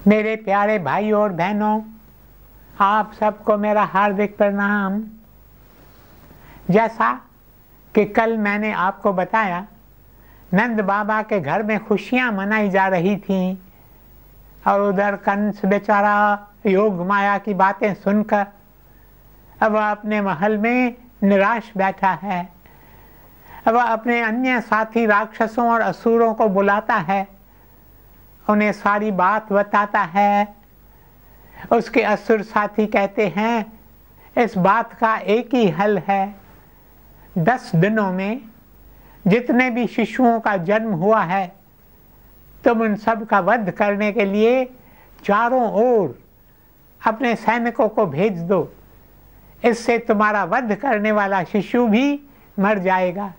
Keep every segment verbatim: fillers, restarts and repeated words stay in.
मेरे प्यारे भाई और बहनों, आप सबको मेरा हार्दिक प्रणाम। जैसा कि कल मैंने आपको बताया, नंद बाबा के घर में खुशियां मनाई जा रही थीं और उधर कंस बेचारा योग माया की बातें सुनकर अब वह अपने महल में निराश बैठा है। अब वह अपने अन्य साथी राक्षसों और असुरों को बुलाता है, उन्हें सारी बात बताता है। उसके असुर साथी कहते हैं, इस बात का एक ही हल है, दस दिनों में जितने भी शिशुओं का जन्म हुआ है तुम उन सब का वध करने के लिए चारों ओर अपने सैनिकों को भेज दो। इससे तुम्हारा वध करने वाला शिशु भी मर जाएगा।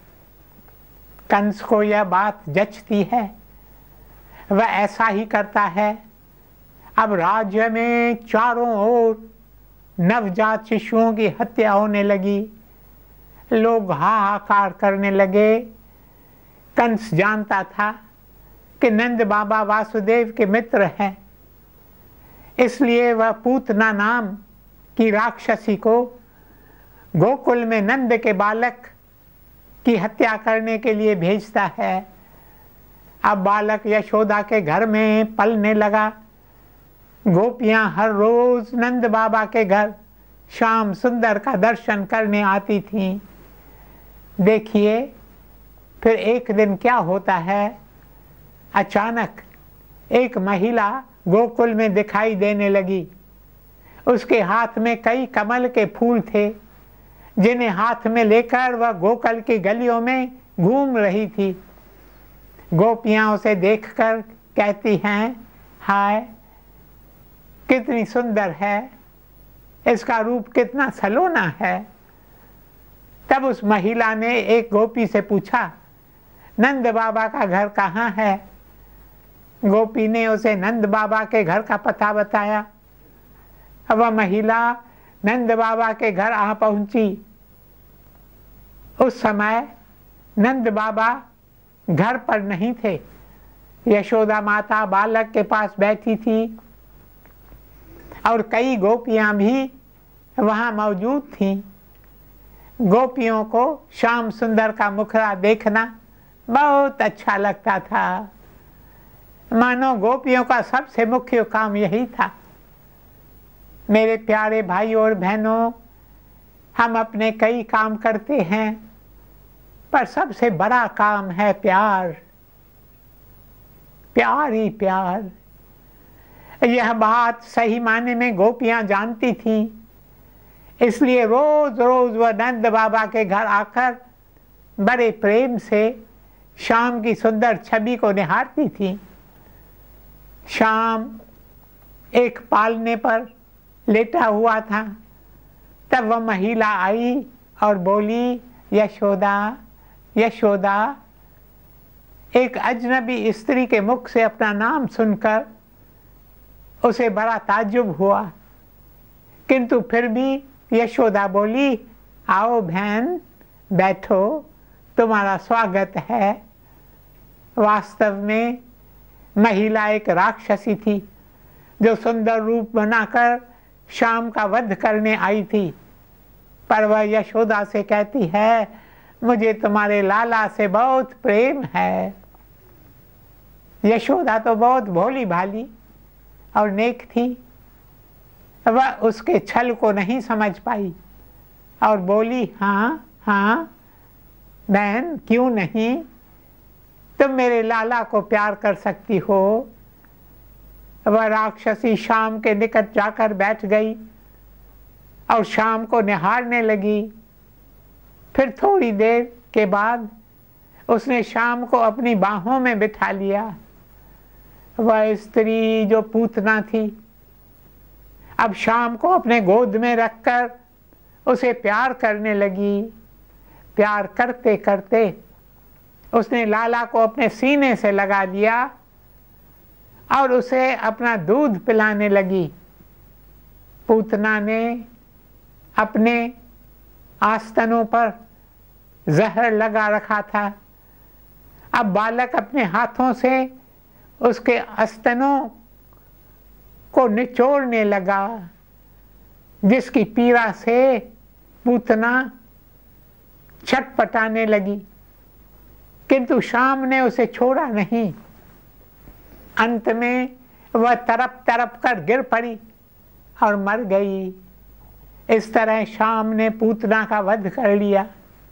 कंस को यह बात जचती है, वह ऐसा ही करता है। अब राज्य में चारों ओर नवजात शिशुओं की हत्या होने लगी। लोग हाहाकार करने लगे। कंस जानता था कि नंद बाबा वासुदेव के मित्र हैं, इसलिए वह पूतना नाम की राक्षसी को गोकुल में नंद के बालक की हत्या करने के लिए भेजता है। अब बालक यशोदा के घर में पलने लगा। गोपियां हर रोज नंद बाबा के घर श्याम सुंदर का दर्शन करने आती थीं। देखिए फिर एक दिन क्या होता है। अचानक एक महिला गोकुल में दिखाई देने लगी। उसके हाथ में कई कमल के फूल थे, जिन्हें हाथ में लेकर वह गोकुल की गलियों में घूम रही थी। गोपियां उसे देखकर कहती हैं, हाय कितनी सुंदर है, इसका रूप कितना सलोना है। तब उस महिला ने एक गोपी से पूछा, नंद बाबा का घर कहाँ है। गोपी ने उसे नंद बाबा के घर का पता बताया। अब वह महिला नंद बाबा के घर आ पहुंची। उस समय नंद बाबा घर पर नहीं थे। यशोदा माता बालक के पास बैठी थी और कई गोपियां भी वहां मौजूद थीं। गोपियों को श्याम सुंदर का मुखड़ा देखना बहुत अच्छा लगता था। मानो गोपियों का सबसे मुख्य काम यही था। मेरे प्यारे भाई और बहनों, हम अपने कई काम करते हैं, पर सबसे बड़ा काम है प्यार। प्यार ही प्यार। यह बात सही मायने में गोपियां जानती थीं, इसलिए रोज रोज वह नंद बाबा के घर आकर बड़े प्रेम से श्याम की सुंदर छवि को निहारती थीं। श्याम एक पालने पर लेटा हुआ था। तब वह महिला आई और बोली, यशोदा यशोदा। एक अजनबी स्त्री के मुख से अपना नाम सुनकर उसे बड़ा ताज्जुब हुआ, किंतु फिर भी यशोदा बोली, आओ बहन बैठो, तुम्हारा स्वागत है। वास्तव में महिला एक राक्षसी थी, जो सुंदर रूप बनाकर श्याम का वध करने आई थी। पर वह यशोदा से कहती है, मुझे तुम्हारे लाला से बहुत प्रेम है। यशोदा तो बहुत भोली भाली और नेक थी। वह उसके छल को नहीं समझ पाई और बोली, हाँ हाँ बहन, क्यों नहीं, तुम मेरे लाला को प्यार कर सकती हो। वह राक्षसी श्याम के निकट जाकर बैठ गई और श्याम को निहारने लगी। फिर थोड़ी देर के बाद उसने श्याम को अपनी बाहों में बिठा लिया। वह स्त्री जो पूतना थी, अब श्याम को अपने गोद में रखकर उसे प्यार करने लगी। प्यार करते करते उसने लाला को अपने सीने से लगा लिया और उसे अपना दूध पिलाने लगी। पूतना ने अपने आस्तनों पर जहर लगा रखा था। अब बालक अपने हाथों से उसके आस्तनों को निचोड़ने लगा, जिसकी पीड़ा से पूतना छटपटाने लगी, किंतु शाम ने उसे छोड़ा नहीं। अंत में वह तड़प तड़प कर गिर पड़ी और मर गई। इस तरह शाम ने पूतना का वध कर लिया।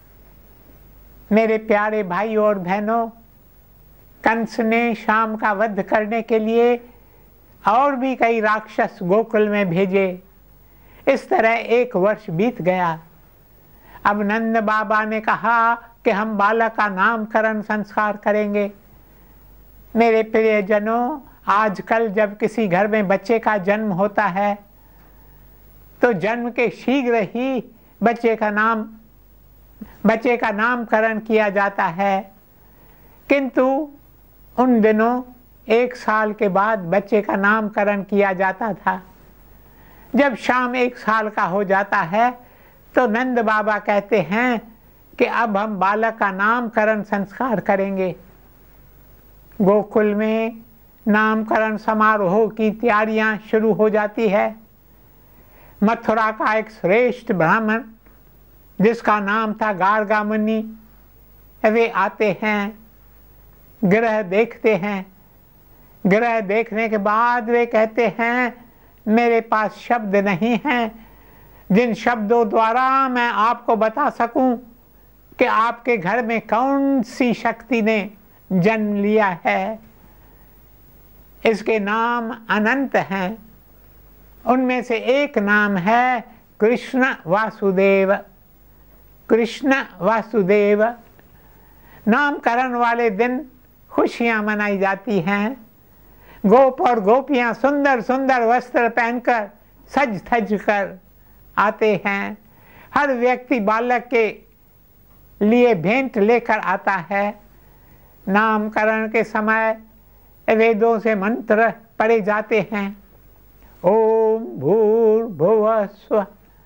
मेरे प्यारे भाइयों और बहनों, कंस ने शाम का वध करने के लिए और भी कई राक्षस गोकुल में भेजे। इस तरह एक वर्ष बीत गया। अब नंद बाबा ने कहा कि हम बालक का नामकरण संस्कार करेंगे। मेरे प्रियजनों, आजकल जब किसी घर में बच्चे का जन्म होता है तो जन्म के शीघ्र ही बच्चे का नाम बच्चे का नामकरण किया जाता है, किंतु उन दिनों एक साल के बाद बच्चे का नामकरण किया जाता था। जब शाम एक साल का हो जाता है तो नंद बाबा कहते हैं कि अब हम बालक का नामकरण संस्कार करेंगे। गोकुल में नामकरण समारोह की तैयारियां शुरू हो जाती है। मथुरा का एक श्रेष्ठ ब्राह्मण जिसका नाम था गार्गा मुनि, वे आते हैं, ग्रह देखते हैं। ग्रह देखने के बाद वे कहते हैं, मेरे पास शब्द नहीं हैं जिन शब्दों द्वारा मैं आपको बता सकूं कि आपके घर में कौन सी शक्ति ने जन्म लिया है। इसके नाम अनंत हैं। उनमें से एक नाम है कृष्ण वासुदेव। कृष्ण वासुदेव नामकरण वाले दिन खुशियां मनाई जाती हैं। गोप और गोपियां सुंदर सुंदर वस्त्र पहनकर सज धज कर आते हैं। हर व्यक्ति बालक के लिए भेंट लेकर आता है। नामकरण के समय वेदों से मंत्र पढ़े जाते हैं। ओम भूर्भुवः स्वः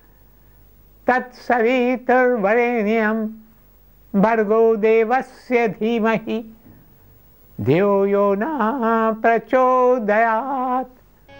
तत्सवितुर्वरेण्यं भर्गो देवस्य धीमहि धियो यो न प्रचोदयात्।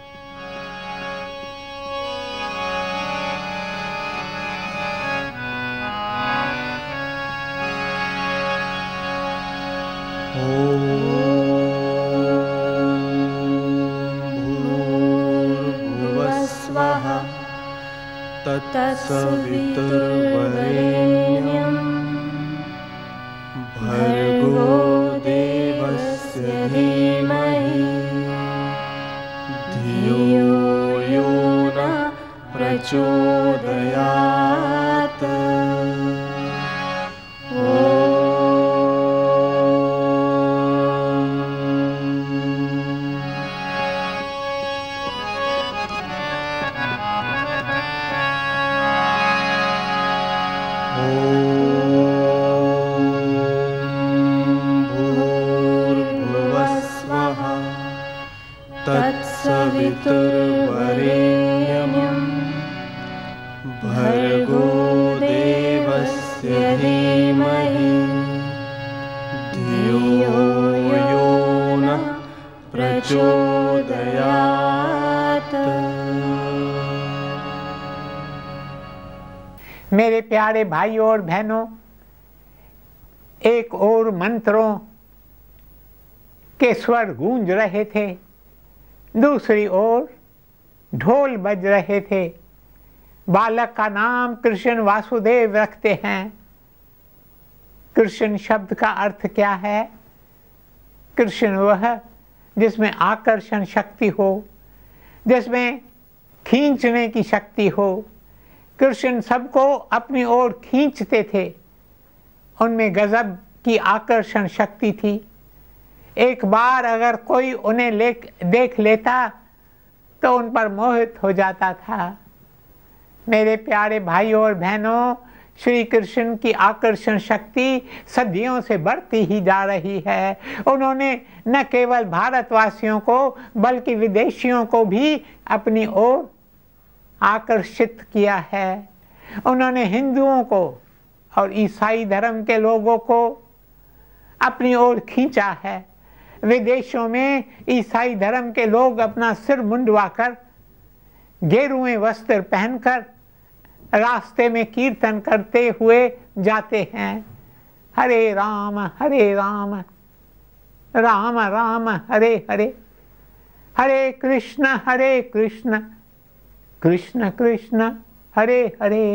तत्सवितुर्वरेण्यं भर्गो देवस्य धीमहि धियो यो न प्रचोदयात्। तत्सवितुर्वरेण्यं भर्गो देवस्य धीमहि धियो यो न प्रचोदयात्। मेरे प्यारे भाइयों और बहनों, एक और मंत्रों के स्वर गूंज रहे थे, दूसरी ओर ढोल बज रहे थे। बालक का नाम कृष्ण वासुदेव रखते हैं। कृष्ण शब्द का अर्थ क्या है? कृष्ण वह जिसमें आकर्षण शक्ति हो, जिसमें खींचने की शक्ति हो। कृष्ण सबको अपनी ओर खींचते थे। उनमें गजब की आकर्षण शक्ति थी। एक बार अगर कोई उन्हें ले देख लेता तो उन पर मोहित हो जाता था। मेरे प्यारे भाइयों और बहनों, श्री कृष्ण की आकर्षण शक्ति सदियों से बढ़ती ही जा रही है। उन्होंने न केवल भारतवासियों को बल्कि विदेशियों को भी अपनी ओर आकर्षित किया है। उन्होंने हिंदुओं को और ईसाई धर्म के लोगों को अपनी ओर खींचा है। विदेशों में ईसाई धर्म के लोग अपना सिर मुंडवाकर गेरुए वस्त्र पहनकर रास्ते में कीर्तन करते हुए जाते हैं। हरे राम हरे राम राम राम हरे हरे, हरे कृष्ण हरे कृष्ण कृष्ण कृष्ण हरे हरे।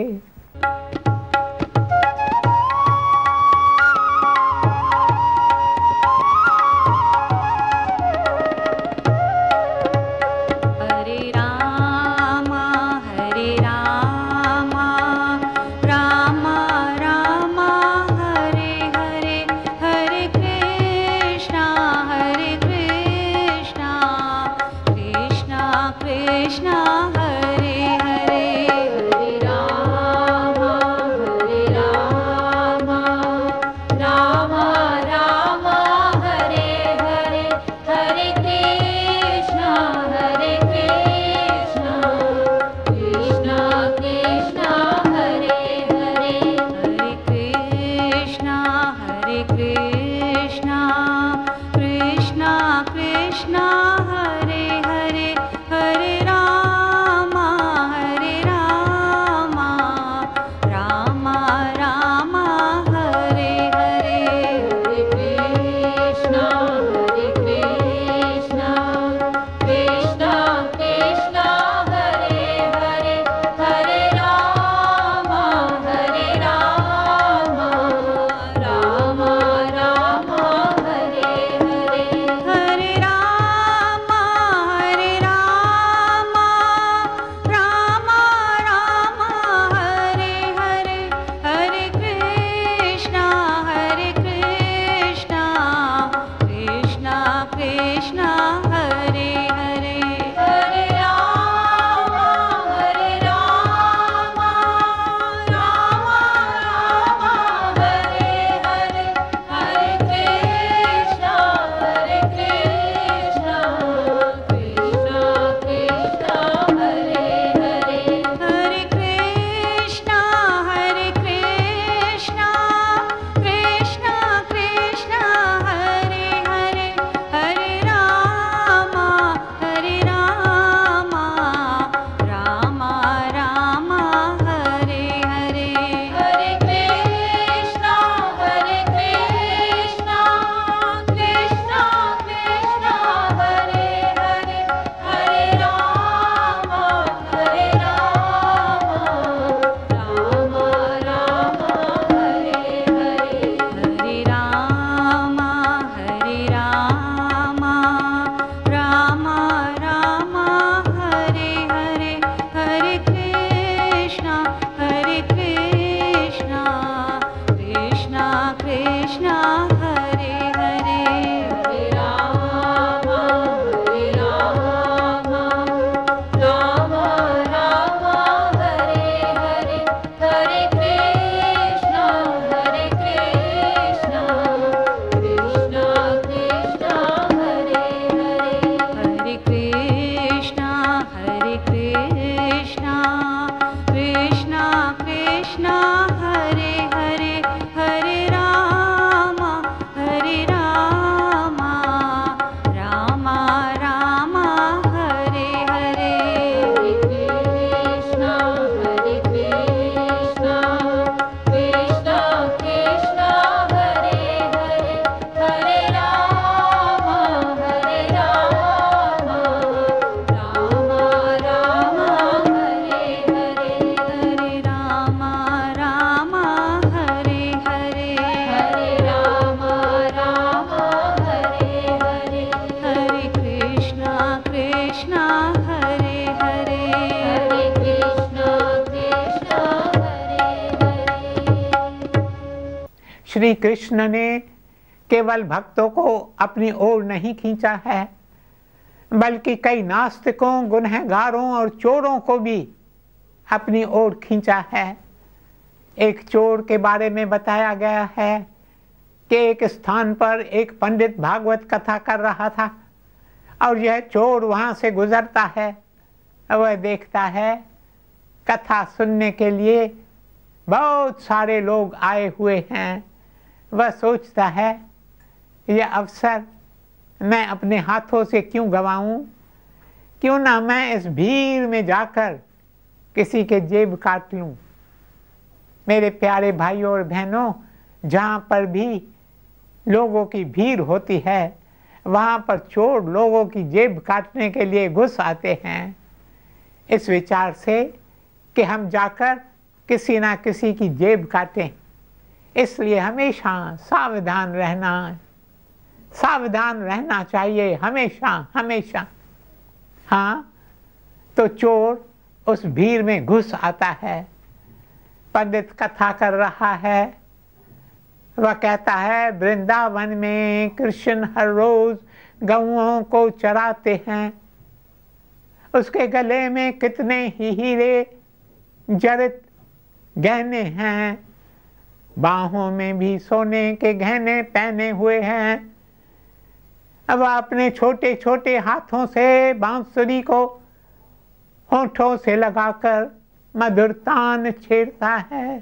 श्री कृष्ण ने केवल भक्तों को अपनी ओर नहीं खींचा है, बल्कि कई नास्तिकों, गुनहगारों और चोरों को भी अपनी ओर खींचा है। एक चोर के बारे में बताया गया है कि एक स्थान पर एक पंडित भागवत कथा कर रहा था और यह चोर वहाँ से गुजरता है। वह देखता है कथा सुनने के लिए बहुत सारे लोग आए हुए हैं। वह सोचता है यह अवसर मैं अपने हाथों से क्यों गवाऊं? क्यों ना मैं इस भीड़ में जाकर किसी के जेब काट लूं। मेरे प्यारे भाइयों और बहनों, जहाँ पर भी लोगों की भीड़ होती है वहाँ पर चोर लोगों की जेब काटने के लिए घुस आते हैं, इस विचार से कि हम जाकर किसी ना किसी की जेब काटें। इसलिए हमेशा सावधान रहना सावधान रहना चाहिए, हमेशा हमेशा। हाँ, तो चोर उस भीड़ में घुस आता है। पंडित कथा कर रहा है, वह कहता है वृंदावन में कृष्ण हर रोज गौओं को चराते हैं। उसके गले में कितने ही हीरे जड़ित गहने हैं, बाहों में भी सोने के गहने पहने हुए हैं। अब अपने छोटे छोटे हाथों से बांसुरी को होठों से लगाकर मधुर तान छेड़ता है।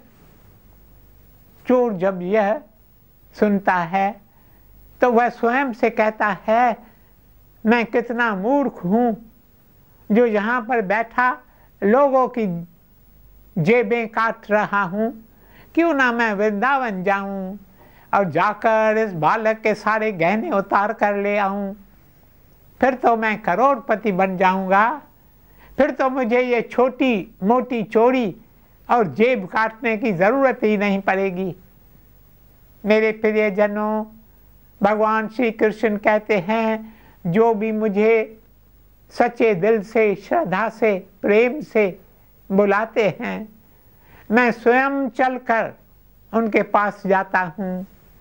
चोर जब यह सुनता है तो वह स्वयं से कहता है, मैं कितना मूर्ख हूँ जो यहाँ पर बैठा लोगों की जेबें काट रहा हूँ। क्यों ना मैं वृंदावन जाऊँ और जाकर इस बालक के सारे गहने उतार कर ले आऊँ। फिर तो मैं करोड़पति बन जाऊँगा। फिर तो मुझे ये छोटी मोटी चोरी और जेब काटने की ज़रूरत ही नहीं पड़ेगी। मेरे प्रियजनों, भगवान श्री कृष्ण कहते हैं, जो भी मुझे सच्चे दिल से, श्रद्धा से, प्रेम से बुलाते हैं, मैं स्वयं चलकर उनके पास जाता हूँ।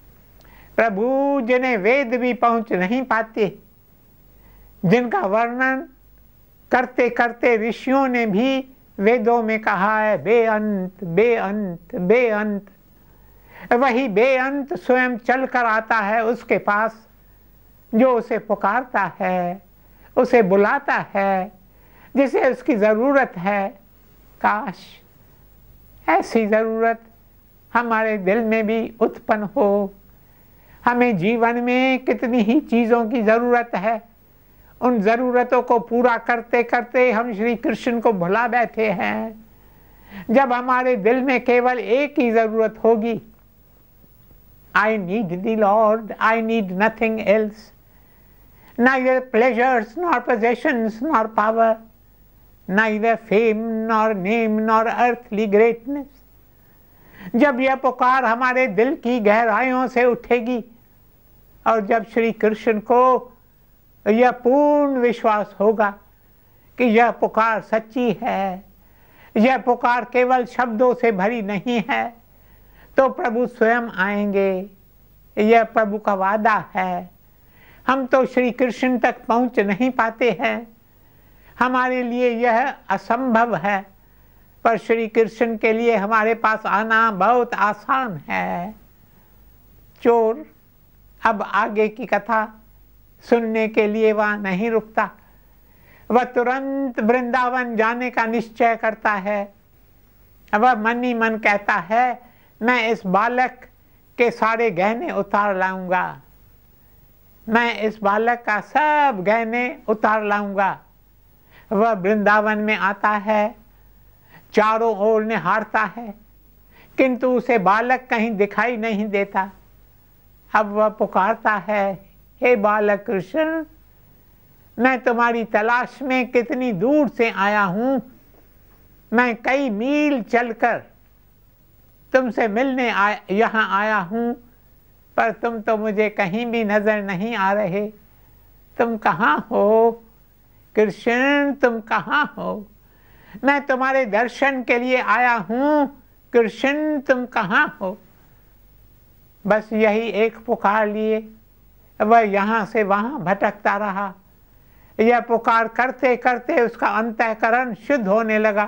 प्रभु जिन्हें वेद भी पहुँच नहीं पाते, जिनका वर्णन करते करते ऋषियों ने भी वेदों में कहा है बेअंत बेअंत बेअंत, वही बेअंत स्वयं चलकर आता है उसके पास, जो उसे पुकारता है, उसे बुलाता है, जिसे उसकी ज़रूरत है। काश ऐसी ज़रूरत हमारे दिल में भी उत्पन्न हो। हमें जीवन में कितनी ही चीज़ों की ज़रूरत है, उन ज़रूरतों को पूरा करते करते हम श्री कृष्ण को भुला बैठे हैं। जब हमारे दिल में केवल एक ही ज़रूरत होगी, I need the Lord, I need nothing else, neither pleasures nor possessions nor power, neither fame nor name nor earthly greatness। जब यह पुकार हमारे दिल की गहराइयों से उठेगी और जब श्री कृष्ण को यह पूर्ण विश्वास होगा कि यह पुकार सच्ची है, यह पुकार केवल शब्दों से भरी नहीं है, तो प्रभु स्वयं आएंगे। यह प्रभु का वादा है। हम तो श्री कृष्ण तक पहुंच नहीं पाते हैं, हमारे लिए यह असंभव है, पर श्री कृष्ण के लिए हमारे पास आना बहुत आसान है। चोर अब आगे की कथा सुनने के लिए वहाँ नहीं रुकता, वह तुरंत वृंदावन जाने का निश्चय करता है। वह मन ही मन कहता है, मैं इस बालक के सारे गहने उतार लाऊंगा, मैं इस बालक का सब गहने उतार लाऊंगा। वह वृंदावन में आता है, चारों ओर निहारता है, किंतु उसे बालक कहीं दिखाई नहीं देता। अब वह पुकारता है, हे बालक कृष्ण, मैं तुम्हारी तलाश में कितनी दूर से आया हूँ। मैं कई मील चलकर तुमसे मिलने आया यहाँ आया हूँ, पर तुम तो मुझे कहीं भी नज़र नहीं आ रहे। तुम कहाँ हो कृष्ण, तुम कहाँ हो? मैं तुम्हारे दर्शन के लिए आया हूँ कृष्ण, तुम कहाँ हो? बस यही एक पुकार लिए वह यहाँ से वहाँ भटकता रहा। यह पुकार करते करते उसका अंतःकरण शुद्ध होने लगा।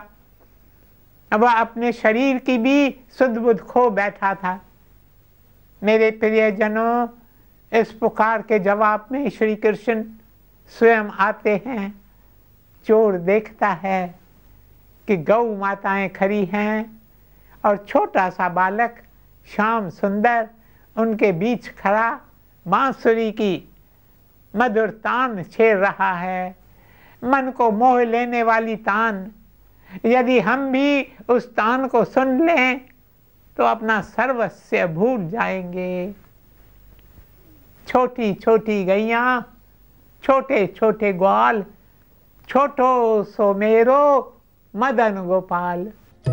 वह अपने शरीर की भी शुद्ध बुद्ध खो बैठा था। मेरे प्रियजनों, इस पुकार के जवाब में श्री कृष्ण स्वयं आते हैं। चोर देखता है कि गौ माताएं खड़ी हैं और छोटा सा बालक श्याम सुंदर उनके बीच खड़ा बांसुरी की मधुर तान छेड़ रहा है, मन को मोह लेने वाली तान। यदि हम भी उस तान को सुन लें तो अपना सर्वस्व भूल जाएंगे। छोटी छोटी गैया, छोटे छोटे ग्वाल, छोटो सो मेरो मदन गोपाल।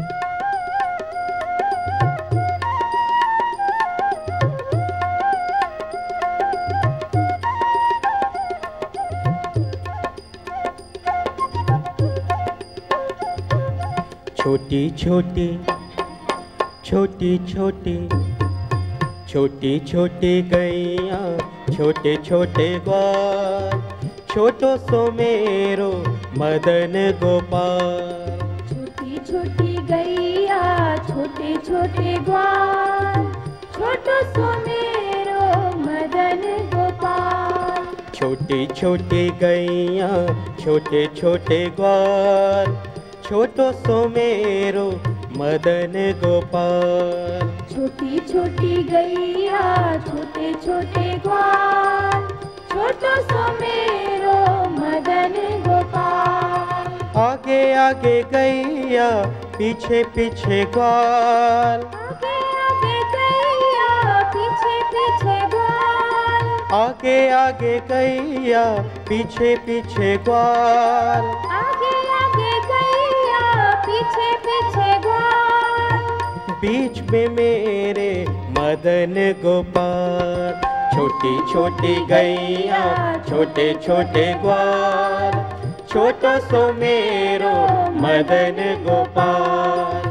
छोटी छोटी छोटी छोटी छोटी छोटी गैया, छोटे छोटे ग्वाल, छोटो सो मेरो मदन गोपाल। छोटी छोटी गैया, छोटे छोटे ग्वाल, छोटो सो मेरो मदन गोपाल। छोटी छोटी गैया, छोटे छोटे ग्वाल, छोटो सो मेरो मदन गोपाल। छोटी छोटी गैया, छोटे छोटे ग्वाल, छोटो सो मेरो मदन गोपाल। आगे आगे गैया, पीछे पीछे ग्वाल, आगे आगे गैया, पीछे पीछे ग्वाल, आगे आगे गैया, पीछे पीछे ग्वाल। आगे आगे गैया, पीछे पीछे ग्वाल। बीच में मेरे मदन गोपाल। छोटी छोटी गैया, छोटे छोटे ग्वाल, छोटो सो मेरो मदन गोपाल।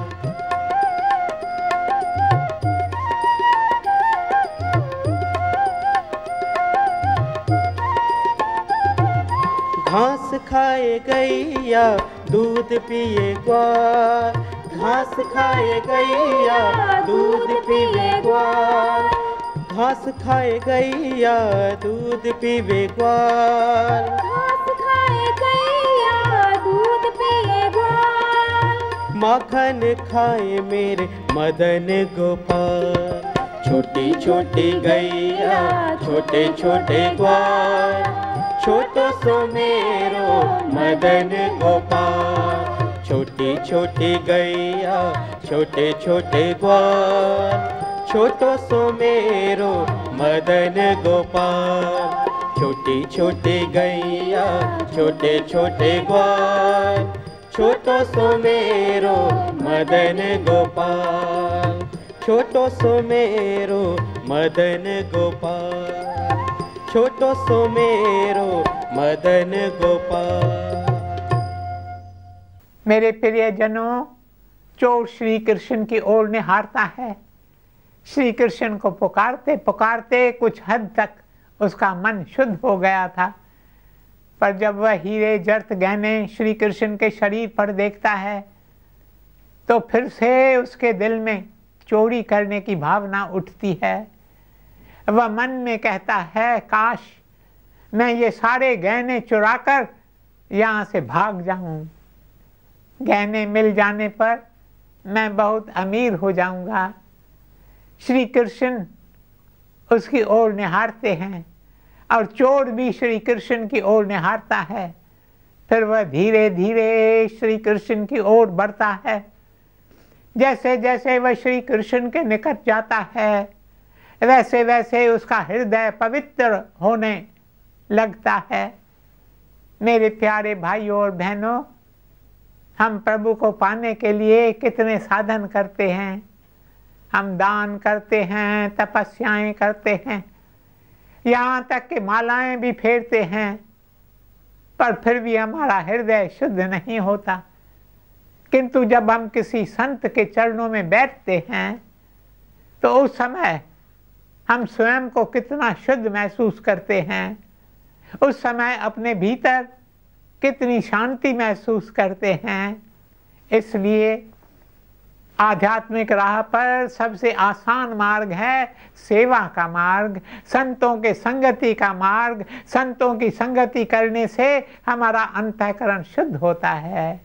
घास खाए गैया, दूध पिए ग्वाल, घास खाए गैया, दूध पिए ग्वाल, घास खाए गैया, दूध पीवे ग्वाल, घास खाए गैया, दूध पिए ग्वाल। माखन खाए मेरे मदन गोपाल। छोटी छोटी गैया, छोटे छोटे ग्वाल, छोटो सो मेरो मदन गोपाल। छोटी छोटी गैया, छोटे छोटे ग्वाल, छोटो सो मेरो मदन गोपाल। छोटी छोटी गैया, छोटे छोटे ग्वाल, छोटो सो मेरो मदन गोपाल। छोटो सो मेरो मदन गोपाल, छोटो सो मेरो मदन गोपाल। मेरे प्रियजनों, चोर श्री कृष्ण की ओर निहारता है। श्री कृष्ण को पुकारते पुकारते कुछ हद तक उसका मन शुद्ध हो गया था, पर जब वह हीरे जर्त गहने श्री कृष्ण के शरीर पर देखता है तो फिर से उसके दिल में चोरी करने की भावना उठती है। वह मन में कहता है, काश मैं ये सारे गहने चुराकर यहाँ से भाग जाऊं। गहने मिल जाने पर मैं बहुत अमीर हो जाऊंगा। श्री कृष्ण उसकी ओर निहारते हैं और चोर भी श्री कृष्ण की ओर निहारता है। फिर वह धीरे धीरे श्री कृष्ण की ओर बढ़ता है। जैसे जैसे वह श्री कृष्ण के निकट जाता है, वैसे वैसे उसका हृदय पवित्र होने लगता है। मेरे प्यारे भाइयों और बहनों, हम प्रभु को पाने के लिए कितने साधन करते हैं। हम दान करते हैं, तपस्याएं करते हैं, यहाँ तक कि मालाएं भी फेरते हैं, पर फिर भी हमारा हृदय शुद्ध नहीं होता। किंतु जब हम किसी संत के चरणों में बैठते हैं तो उस समय हम स्वयं को कितना शुद्ध महसूस करते हैं। उस समय अपने भीतर कितनी शांति महसूस करते हैं। इसलिए आध्यात्मिक राह पर सबसे आसान मार्ग है सेवा का मार्ग, संतों के संगति का मार्ग। संतों की संगति करने से हमारा अंतःकरण शुद्ध होता है।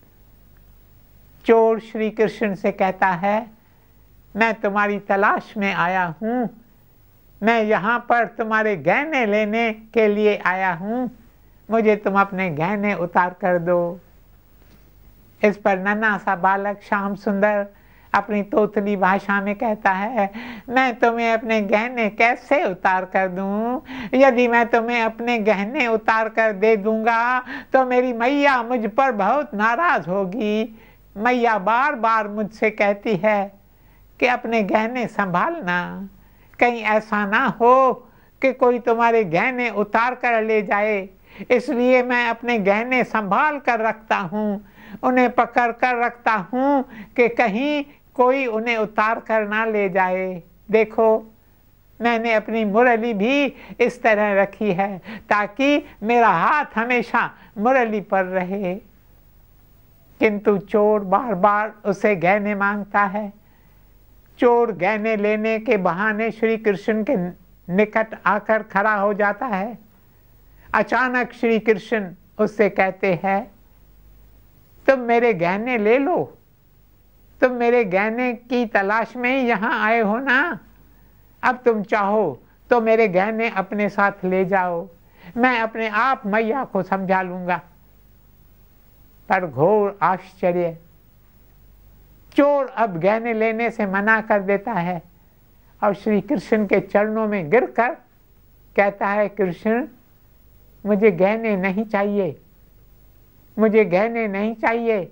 चोर श्री कृष्ण से कहता है, मैं तुम्हारी तलाश में आया हूँ, मैं यहाँ पर तुम्हारे गहने लेने के लिए आया हूँ, मुझे तुम अपने गहने उतार कर दो। इस पर नन्हा सा बालक श्याम सुंदर अपनी तोतली भाषा में कहता है, मैं तुम्हें अपने गहने कैसे उतार कर दूं? यदि मैं तुम्हें अपने गहने उतार कर दे दूंगा तो मेरी मैया मुझ पर बहुत नाराज होगी। मैया बार बार मुझसे कहती है कि अपने गहने संभालना, कहीं ऐसा ना हो कि कोई तुम्हारे गहने उतार कर ले जाए, इसलिए मैं अपने गहने संभाल कर रखता हूँ, उन्हें पकड़ कर रखता हूँ कि कहीं कोई उन्हें उतार कर ना ले जाए। देखो, मैंने अपनी मुरली भी इस तरह रखी है ताकि मेरा हाथ हमेशा मुरली पर रहे। किंतु चोर बार बार उसे गहने मांगता है। चोर गहने लेने के बहाने श्री कृष्ण के निकट आकर खड़ा हो जाता है। अचानक श्री कृष्ण उससे कहते हैं, तुम मेरे गहने ले लो, तुम मेरे गहने की तलाश में ही यहाँ आए हो ना, अब तुम चाहो तो मेरे गहने अपने साथ ले जाओ, मैं अपने आप मैया को समझा लूंगा। पर घोर आश्चर्य, चोर अब गहने लेने से मना कर देता है और श्री कृष्ण के चरणों में गिरकर कहता है, कृष्ण मुझे गहने नहीं चाहिए, मुझे गहने नहीं चाहिए,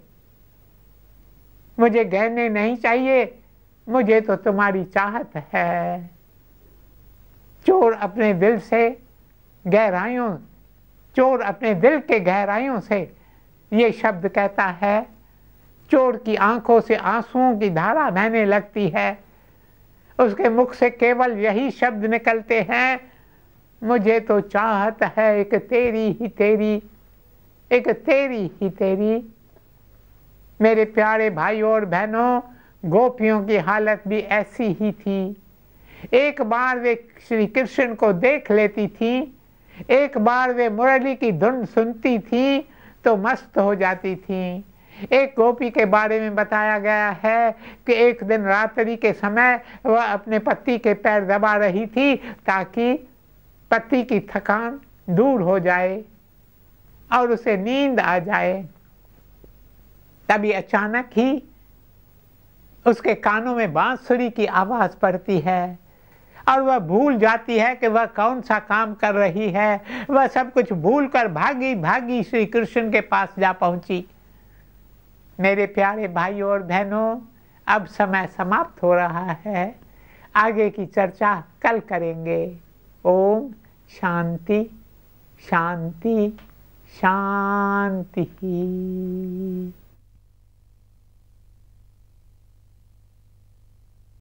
मुझे गहने नहीं चाहिए, मुझे तो तुम्हारी चाहत है। चोर अपने दिल से गहराइयों चोर अपने दिल के गहराइयों से ये शब्द कहता है। चोर की आंखों से आंसुओं की धारा बहने लगती है। उसके मुख से केवल यही शब्द निकलते हैं, मुझे तो चाहत है एक तेरी ही तेरी, एक तेरी ही तेरी। मेरे प्यारे भाइयों और बहनों, गोपियों की हालत भी ऐसी ही थी। एक बार वे श्री कृष्ण को देख लेती थी, एक बार वे मुरली की धुन सुनती थी तो मस्त हो जाती थी। एक गोपी के बारे में बताया गया है कि एक दिन रात्रि के समय वह अपने पति के पैर दबा रही थी ताकि पति की थकान दूर हो जाए और उसे नींद आ जाए। तभी अचानक ही उसके कानों में बांसुरी की आवाज पड़ती है और वह भूल जाती है कि वह कौन सा काम कर रही है। वह सब कुछ भूलकर भागी भागी श्री कृष्ण के पास जा पहुंची। मेरे प्यारे भाइयों और बहनों, अब समय समाप्त हो रहा है, आगे की चर्चा कल करेंगे। ओम शांति शांति शांति।